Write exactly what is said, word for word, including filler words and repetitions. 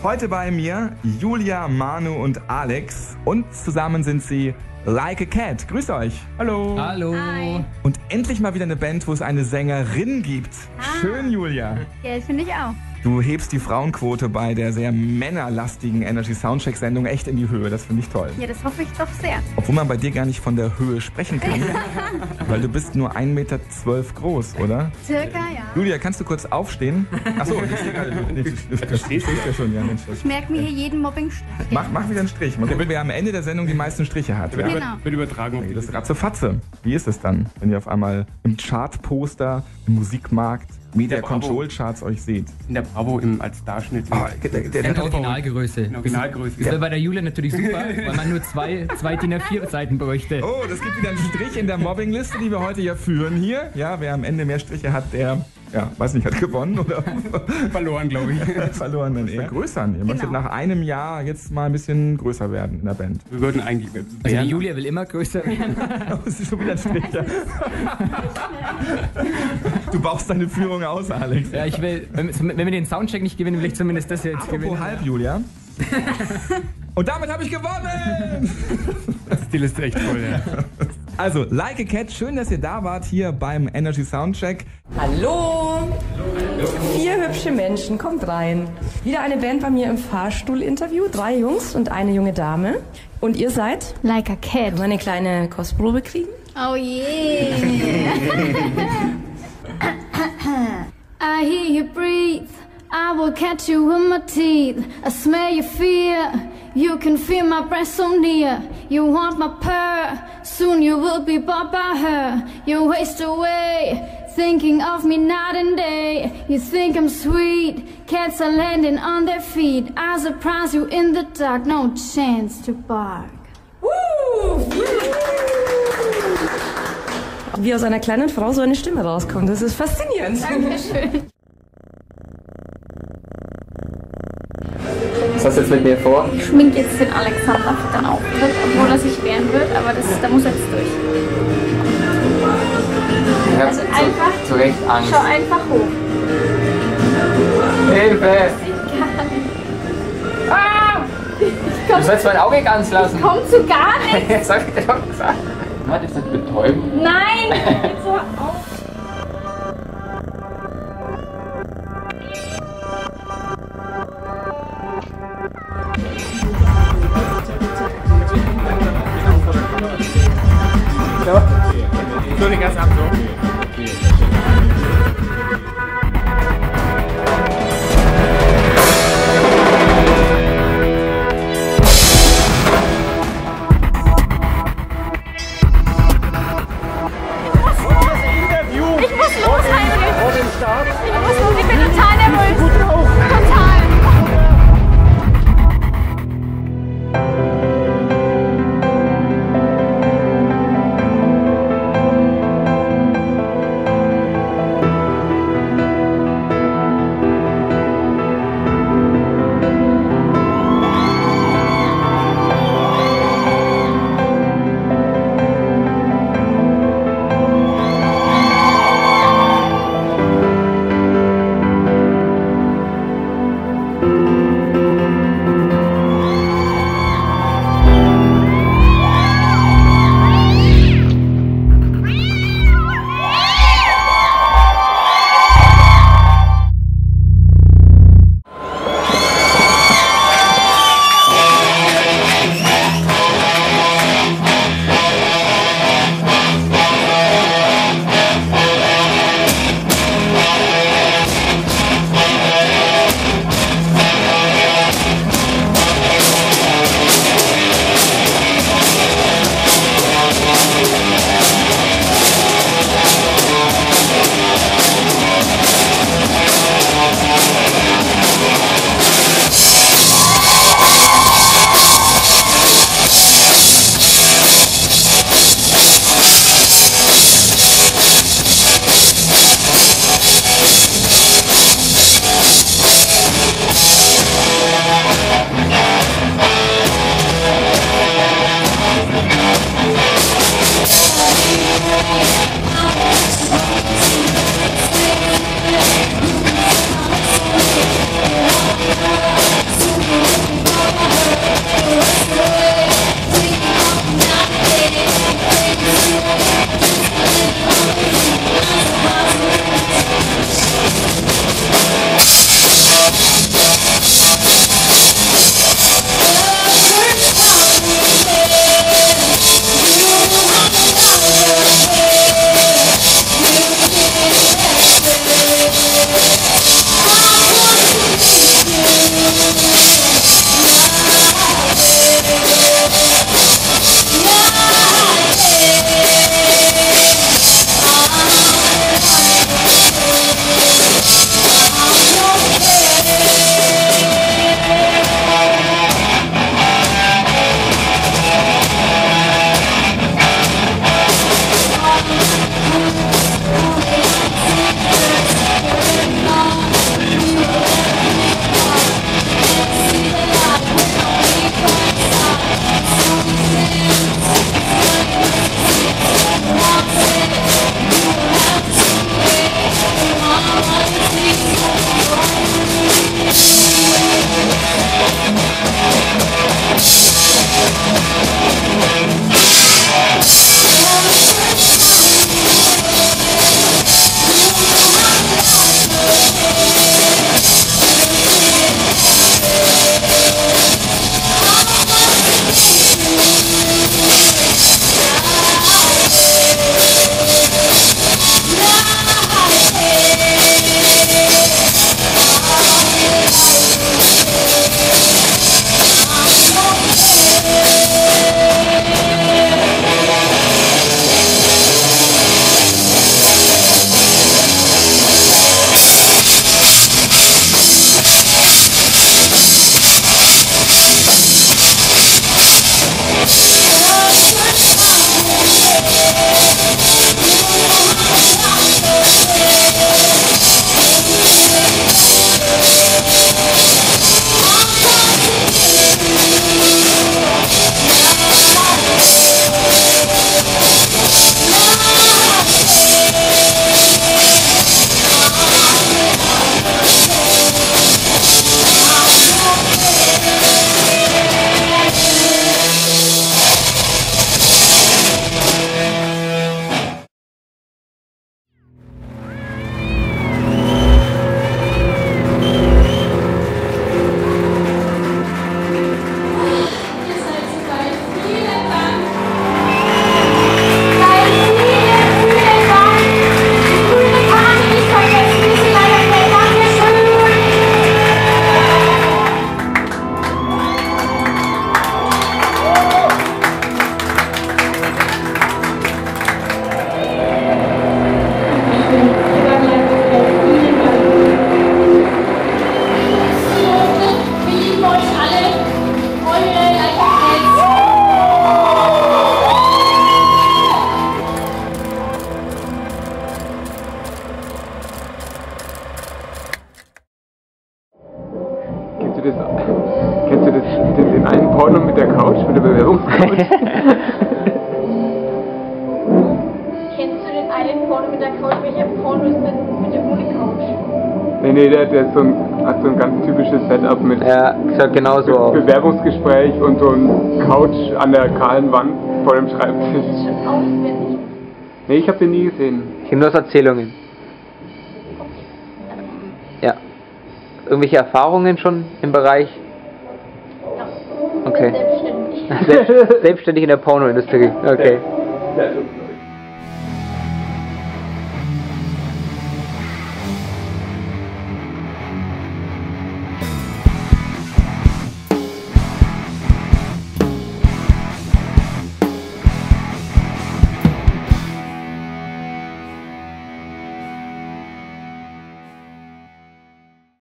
Heute bei mir Julia, Manu und Alex. Und zusammen sind sie Like a Cat. Grüß euch. Hallo. Hallo. Hi. Und endlich mal wieder eine Band, wo es eine Sängerin gibt. Ah. Schön, Julia. Ja, finde ich auch. Du hebst die Frauenquote bei der sehr männerlastigen Energy Soundcheck Sendung echt in die Höhe. Das finde ich toll. Ja, das hoffe ich doch sehr. Obwohl man bei dir gar nicht von der Höhe sprechen kann. Weil du bist nur ein Meter zwölf groß, oder? Circa, ja. Julia, kannst du kurz aufstehen? Achso, ich stehe gerade. Du stehst ja schon, ja, Mensch. Ich merke mir hier jeden Mobbing-Strich. Mach, mach wieder einen Strich. Mal gucken, wer am Ende der Sendung die meisten Striche hat. Ja? Genau. Wird übertragen. Dann geht das ratzefatze. Wie ist es dann, wenn ihr auf einmal im Chartposter, im Musikmarkt, Media Control Charts euch seht? In der Bravo im, als Darschnitt. Oh, der, der, der, In der, Originalgröße. In Originalgröße. Das wäre bei der Julia natürlich super, weil man nur zwei, zwei D I N A vier Seiten bräuchte. oh, das gibt wieder einen Strich in der Mobbingliste, die wir heute ja führen hier. Ja, wer am Ende mehr Striche hat, der, ja, weiß nicht, hat gewonnen oder Verloren, glaube ich. verloren dann eher. Vergrößern. Ihr möchtet Genau. nach einem Jahr jetzt mal ein bisschen größer werden in der Band. Wir würden eigentlich. Also die Julia will immer größer werden. Das ist schon wieder ein Strich. Ja. Du baust deine Führung aus, Alex. Ja, ich will, wenn, wenn wir den Soundcheck nicht gewinnen, will ich zumindest das jetzt Apropos gewinnen. halb, Julia. Und damit habe ich gewonnen! Das Stil ist echt toll, ja. Also, Like a Cat, schön, dass ihr da wart hier beim Energy Soundcheck. Hallo! Vier hübsche Menschen, kommt rein. Wieder eine Band bei mir im Fahrstuhl-Interview. Drei Jungs und eine junge Dame. Und ihr seid? Like a Können cat. wir eine kleine Kostprobe kriegen? Oh yeah. I hear you breathe. I will catch you with my teeth. I smell your fear. You can feel my breath so near. You want my purr. Soon you will be bought by her. You waste away, thinking of me night and day. You think I'm sweet. Cats are landing on their feet. I surprise you in the dark. No chance to bark. Wie aus einer kleinen Frau so eine Stimme rauskommt. Das ist faszinierend. Dankeschön. Was hast du jetzt mit mir vor? Ich schmink jetzt den Alexander für den Auftritt, obwohl er sich wehren wird, aber das, da muss er jetzt durch. Ich hab Also einfach, zu, zu Recht Angst. schau einfach hoch. Hilfe! Sieht gar nicht. Du sollst mein Auge ganz lassen. Kommt zu gar nichts. Das hab ich dir doch gesagt. Hat das nicht betäuben? Nein, jetzt hör auf. So, den ganzen Abend so. Ich muss los, Heinrich. Ich muss los, ich bin total nervös. Total. das, kennst du das, das in einem Porno mit der Couch, mit der Bewerbungscouch? Kennst du den einen Porno mit der Couch? Welcher Porno ist denn mit der ohne Couch? Nee, nee, der, der ist so ein, hat so ein ganz typisches Setup mit Ja, schaut genauso Be aus. Bewerbungsgespräch und so ein Couch an der kahlen Wand vor dem Schreibtisch. Das ist schon auswendig. Nee, ich habe den nie gesehen. Ich kenne nur aus Erzählungen. Ja. Irgendwelche Erfahrungen schon im Bereich? Ja. Okay. Selbstständig. Selbst, selbstständig in der Pornoindustrie. Okay. Ja,